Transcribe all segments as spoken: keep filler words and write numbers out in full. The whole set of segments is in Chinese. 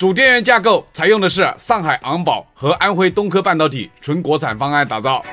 主电源架构采用的是上海昂宝和安徽东科半导体纯国产方案打造。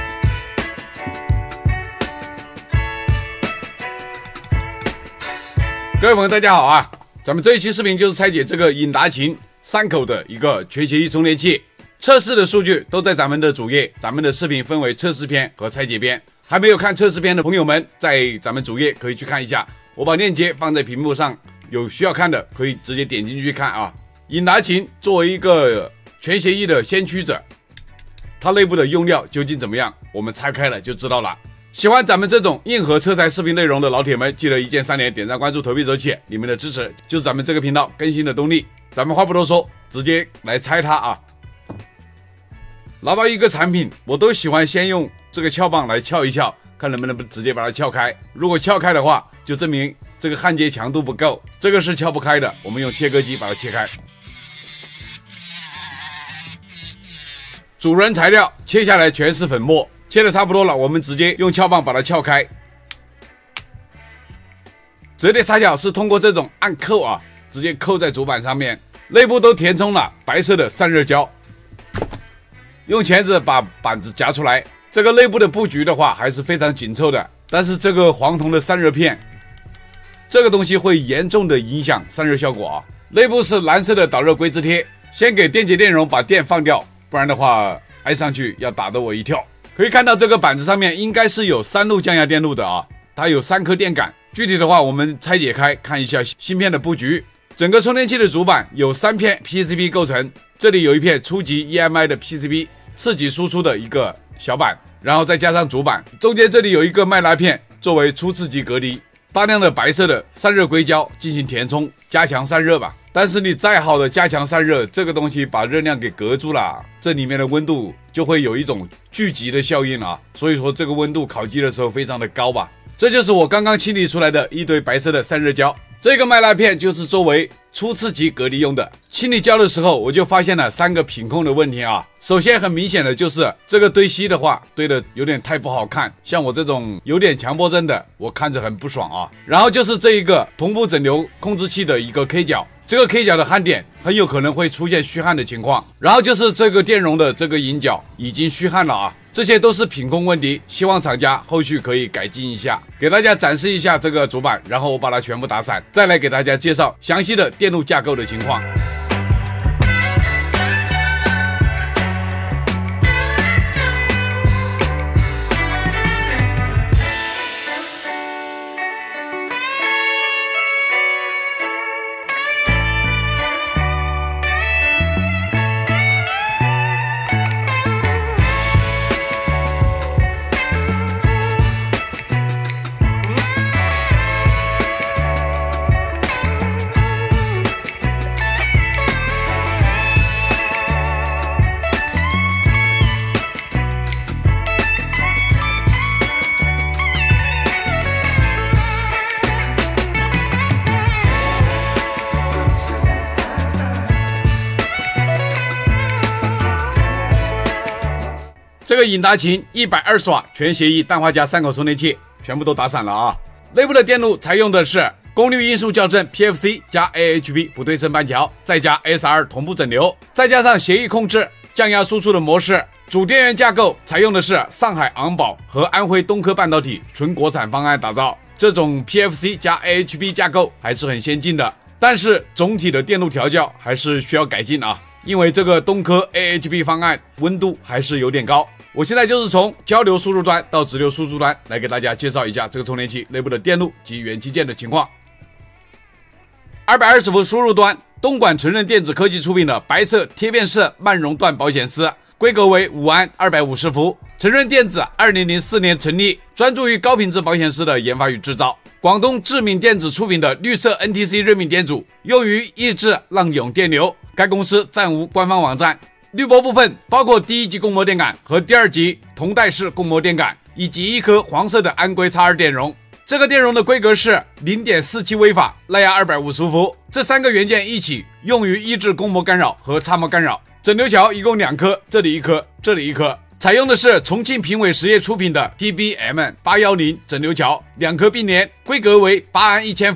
各位朋友大家好啊，咱们这一期视频就是拆解这个引达琴三口的一个全协议充电器，测试的数据都在咱们的主页，咱们的视频分为测试篇和拆解篇，还没有看测试篇的朋友们在咱们主页可以去看一下，我把链接放在屏幕上，有需要看的可以直接点进去看啊。引达琴作为一个全协议的先驱者，它内部的用料究竟怎么样，我们拆开了就知道了。喜欢咱们这种硬核车材视频内容的老铁们，记得一键三连、点赞、关注、投币走起，你们的支持就是咱们这个频道更新的动力。咱们话不多说，直接来拆它啊！拿到一个产品，我都喜欢先用这个撬棒来撬一撬，看能不能直接把它撬开。如果撬开的话，就证明这个焊接强度不够，这个是撬不开的，我们用切割机把它切开。主人材料切下来全是粉末。切的差不多了，我们直接用撬棒把它撬开。折叠插脚是通过这种按扣啊，直接扣在主板上面，内部都填充了白色的散热胶。用钳子把板子夹出来，这个内部的布局的话还是非常紧凑的，但是这个黄铜的散热片，这个东西会严重的影响散热效果啊。内部是蓝色的导热硅脂贴，先给电解电容把电放掉，不然的话挨上去要打得我一跳。可以看到这个板子上面应该是有三路降压电路的啊，它有三颗电感。具体的话，我们拆解开看一下芯片的布局。整个充电器的主板有三片 P C B 构成，这里有一片初级 E M I 的 P C B， 次级输出的一个小板，然后再加上主板，中间这里有一个麦拉片作为初次级隔离，大量的白色的散热硅胶进行填充，加强散热吧。但是你再好的加强散热，这个东西把热量给隔住了，这里面的温度就会有一种聚集的效应啊，所以说这个温度烤机的时候非常的高吧。这就是我刚刚清理出来的一堆白色的散热胶，这个麦拉片就是作为初次级隔离用的。清理胶的时候我就发现了三个品控的问题啊。首先很明显的就是这个堆锡的话堆的有点太不好看，像我这种有点强迫症的我看着很不爽啊。然后就是这一个同步整流控制器的一个 K 角，这个 K 角的焊点很有可能会出现虚焊的情况，然后就是这个电容的这个引脚已经虚焊了啊，这些都是品控问题，希望厂家后续可以改进一下。给大家展示一下这个主板，然后我把它全部打散，再来给大家介绍详细的电路架构的情况。这个引达琴一百二十瓦全协议氮化镓三口充电器全部都打散了啊！内部的电路采用的是功率因素校正 P F C 加 A H B 不对称半桥，再加 S R 同步整流，再加上协议控制降压输出的模式。主电源架构采用的是上海昂宝和安徽东科半导体纯国产方案打造，这种 P F C 加 A H B 架构还是很先进的，但是总体的电路调教还是需要改进啊，因为这个东科 A H B 方案温度还是有点高。我现在就是从交流输入端到直流输出端来给大家介绍一下这个充电器内部的电路及元器件的情况。二百二十伏输入端，东莞成任电子科技出品的白色贴片式慢熔断保险丝，规格为五安二百五十伏。成任电子二零零四年成立，专注于高品质保险丝的研发与制造。广东智敏电子出品的绿色 N T C 热敏电阻，用于抑制浪涌电流，该公司暂无官方网站。滤波部分包括第一级供膜电感和第二级同带式供膜电感，以及一颗黄色的安硅 X 二 电容。这个电容的规格是 零点四七 微法，耐压二百五十伏。这三个元件一起用于抑制供膜干扰和插膜干扰。整流桥一共两颗，这里一颗，这里一颗。采用的是重庆评委实业出品的 T B M 八一零整流桥，两颗并联，规格为八安一千伏。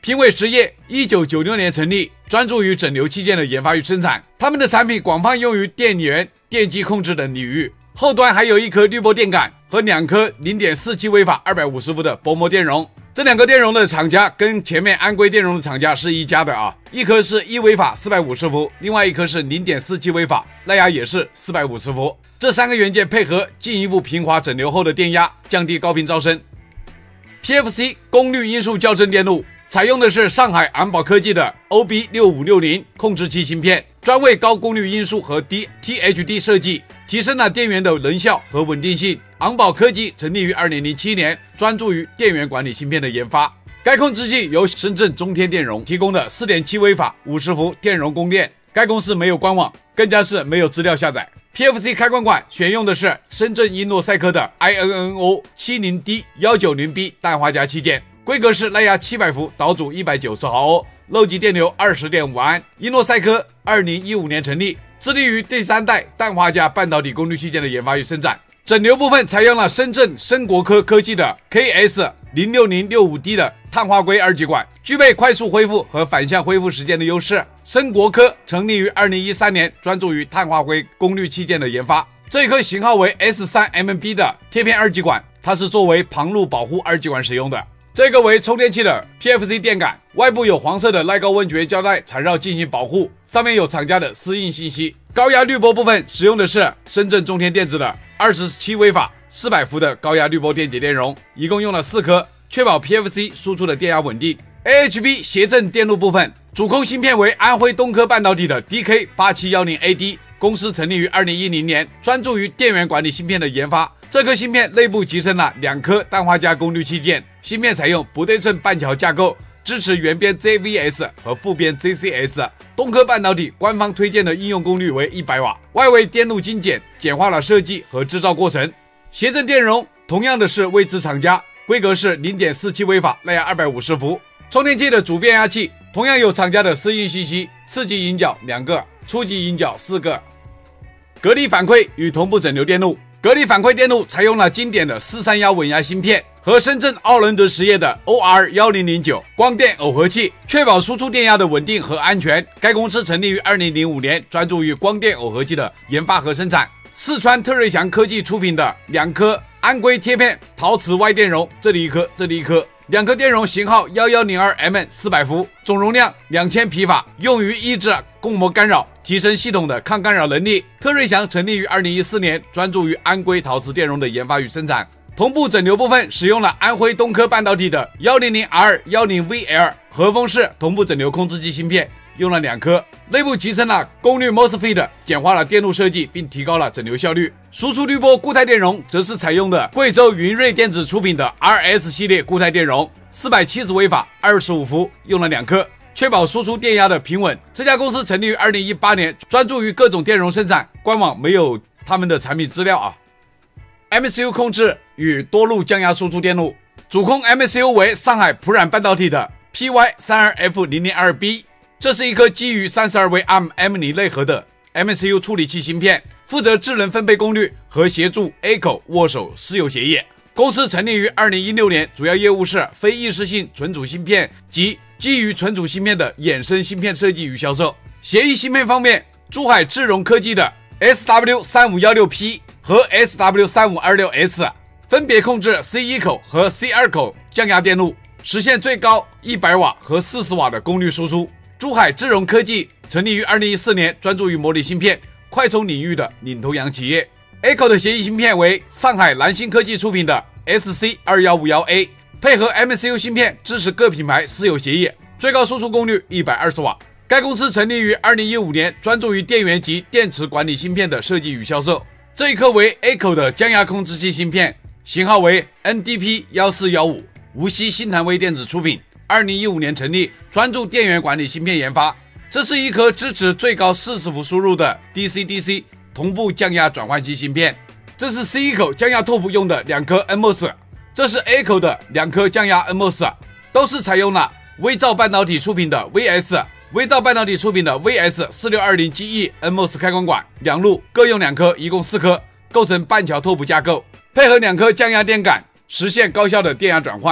品伟实业一九九六年成立，专注于整流器件的研发与生产。他们的产品广泛用于电源、电机控制等领域。后端还有一颗滤波电感和两颗 零点四七 微法二百五十伏的薄膜电容。这两个电容的厂家跟前面安规电容的厂家是一家的啊，一颗是一微法四百五十伏，另外一颗是 零点四七 微法，耐压也是四百五十伏。这三个元件配合，进一步平滑整流后的电压，降低高频噪声。P F C 功率因数校正电路采用的是上海昂宝科技的 O B 六五六零 控制器芯片，专为高功率因数和低 T H D 设计，提升了电源的能效和稳定性。昂宝科技成立于二零零七年，专注于电源管理芯片的研发。该控制器由深圳中天电容提供的 四点七 微法五十伏电容供电。该公司没有官网，更加是没有资料下载。P F C 开关管选用的是深圳英诺赛科的 I N N O 七十 D 一九零 B 氮化镓器件，规格是耐压七百伏，导阻一百九十毫欧，漏级电流 二十点五安。英诺赛科二零一五年成立，致力于第三代氮化镓半导体功率器件的研发与生产。整流部分采用了深圳深国科科技的 K S 零六零六五 D 的碳化硅二极管，具备快速恢复和反向恢复时间的优势。深国科成立于二零一三年，专注于碳化硅功率器件的研发。这一颗型号为 S 三 M B 的贴片二极管，它是作为旁路保护二极管使用的。这个为充电器的 P F C 电感，外部有黄色的耐高温绝缘胶带缠绕进行保护，上面有厂家的私印信息。高压滤波部分使用的是深圳中天电子的二十七微法四百伏的高压滤波电解电容，一共用了四颗，确保 P F C 输出的电压稳定。A H B 谐振电路部分，主控芯片为安徽东科半导体的 D K 八七一零 A D， 公司成立于二零一零年，专注于电源管理芯片的研发。这颗芯片内部集成了两颗氮化镓功率器件，芯片采用不对称半桥架构，支持原编 J V S 和副编 J C S。 东科半导体官方推荐的应用功率为一百瓦，外围电路精简，简化了设计和制造过程。谐振电容同样的是未知厂家，规格是 零点四七 微法，耐压二百五十伏。充电器的主变压器同样有厂家的私印信息，次级引脚两个，初级引脚四个。格力反馈与同步整流电路，格力反馈电路采用了经典的四三一稳压芯片和深圳奥伦德实业的 O R 一零零九 光电耦合器，确保输出电压的稳定和安全。该公司成立于二零零五年，专注于光电耦合器的研发和生产。四川特瑞祥科技出品的两颗安规贴片陶瓷外电容，这里一颗，这里一颗，两颗电容型号一一零二 M 四百伏，总容量两千匹法，用于抑制供膜干扰，提升系统的抗干扰能力。特瑞祥成立于二零一四年，专注于安规陶瓷电容的研发与生产。同步整流部分使用了安徽东科半导体的 一零零 R 一零 V L 和风式同步整流控制器芯片，用了两颗，内部集成了功率 MOSFET， 简化了电路设计，并提高了整流效率。输出滤波固态电容则是采用的贵州云瑞电子出品的 R S 系列固态电容，四百七十微法二十五伏，用了两颗，确保输出电压的平稳。这家公司成立于二零一八年，专注于各种电容生产，官网没有他们的产品资料啊。M C U 控制与多路降压输出电路，主控 M C U 为上海普冉半导体的 P Y 三十二 F 零零二 B， 这是一颗基于三十二微 A R M M 零内核的 M C U 处理器芯片，负责智能分配功率和协助 A 口握手私有协议。公司成立于二零一六年，主要业务是非易式性存储芯片及基于存储芯片的衍生芯片设计与销售。协议芯片方面，珠海智融科技的 S W 三五一六 P 和 S W 三五二六 S 分别控制 C 一 口和 C 二 口降压电路，实现最高一百瓦和四十瓦的功率输出。珠海智融科技成立于二零一四年，专注于模拟芯片快充领域的领头羊企业。A 口的协议芯片为上海蓝星科技出品的 S C 二一五一 A， 配合 M C U 芯片，支持各品牌私有协议，最高输出功率一百二十瓦。该公司成立于二零一五年，专注于电源及电池管理芯片的设计与销售。这一颗为 A 口的降压控制器芯片，型号为 N D P 一四一五， 无锡新唐微电子出品，二零一五年成立，专注电源管理芯片研发。这是一颗支持最高四十伏输入的 D C D C 同步降压转换器芯片。这是 C 一 口降压拓扑用的两颗 N M O S， 这是 A 口的两颗降压 N M O S， 都是采用了微兆半导体出品的 V S， 微兆半导体出品的 V S 四六二零 G E N M O S 开关管，两路各用两颗，一共四颗，构成半桥拓扑架构，配合两颗降压电感，实现高效的电压转换。这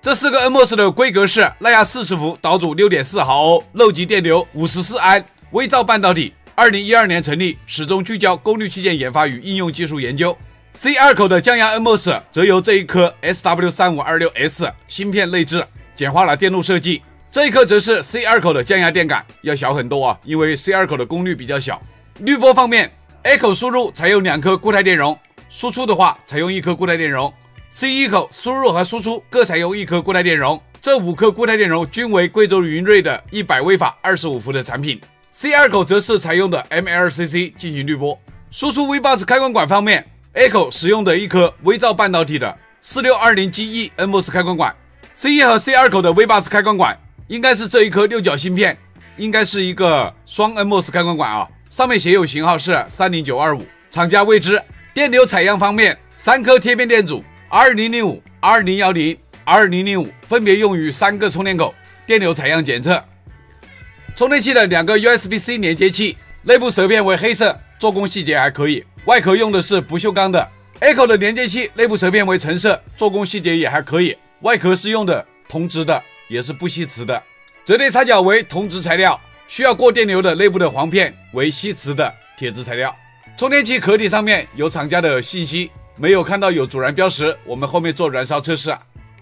这四个 N M O S 的规格是蓝牙四十伏，导阻 六点四毫欧，漏级电流五十四安，微造半导体，二零一二年成立，始终聚焦功率器件研发与应用技术研究。C 二 口的降压 N M O S 则由这一颗 S W 三五二六 S 芯片内置，简化了电路设计。这一颗则是 C 二 口的降压电感，要小很多啊，因为 C 二 口的功率比较小。滤波方面 ，A 口输入采用两颗固态电容，输出的话采用一颗固态电容。C 一 口输入和输出各采用一颗固态电容，这五颗固态电容均为贵州云瑞的一百微法二十五伏的产品。C 二 口则是采用的 M L C C 进行滤波。输出 V 八十 开关管方面 ，A 口使用的一颗微造半导体的四六二零 G E N M O S 开关管 ，C 一 和 C 二 口的 V 八十 开关管应该是这一颗六角芯片，应该是一个双 N M O S 开关管啊，上面写有型号是三零九二五，厂家未知。电流采样方面，三颗贴片电阻 R零零五、R零一零、R零零五 分别用于三个充电口电流采样检测。充电器的两个 U S B C 连接器，内部舌片为黑色，做工细节还可以，外壳用的是不锈钢的。A 口的连接器内部舌片为橙色，做工细节也还可以，外壳是用的铜质的，也是不吸磁的。折叠插脚为铜质材料，需要过电流的内部的簧片为吸磁的铁质材料。充电器壳体上面有厂家的信息，没有看到有阻燃标识，我们后面做燃烧测试。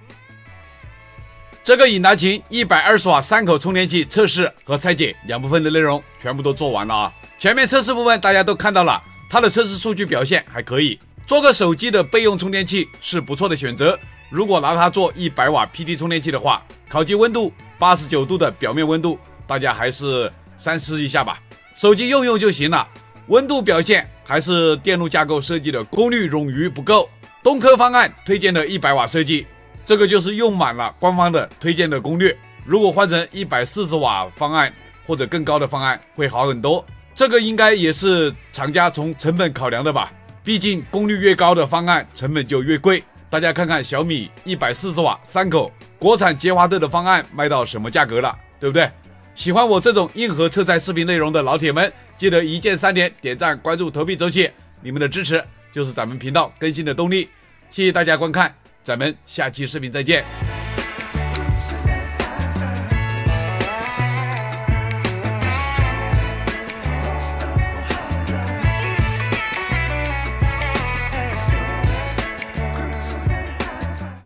这个引达琴一百二十瓦三口充电器测试和拆解两部分的内容全部都做完了啊！前面测试部分大家都看到了，它的测试数据表现还可以，做个手机的备用充电器是不错的选择。如果拿它做一百瓦 P D 充电器的话，烤机温度八十九度的表面温度，大家还是三思一下吧，手机用用就行了。温度表现还是电路架构设计的功率冗余不够，东科方案推荐的一百瓦设计，这个就是用满了官方的推荐的功率，如果换成一百四十瓦方案或者更高的方案会好很多，这个应该也是厂家从成本考量的吧，毕竟功率越高的方案成本就越贵。大家看看小米一百四十瓦三口国产杰华特的方案卖到什么价格了，对不对？喜欢我这种硬核车载视频内容的老铁们，记得一键三连、点赞、关注、投币走起，你们的支持就是咱们频道更新的动力。谢谢大家观看，咱们下期视频再见。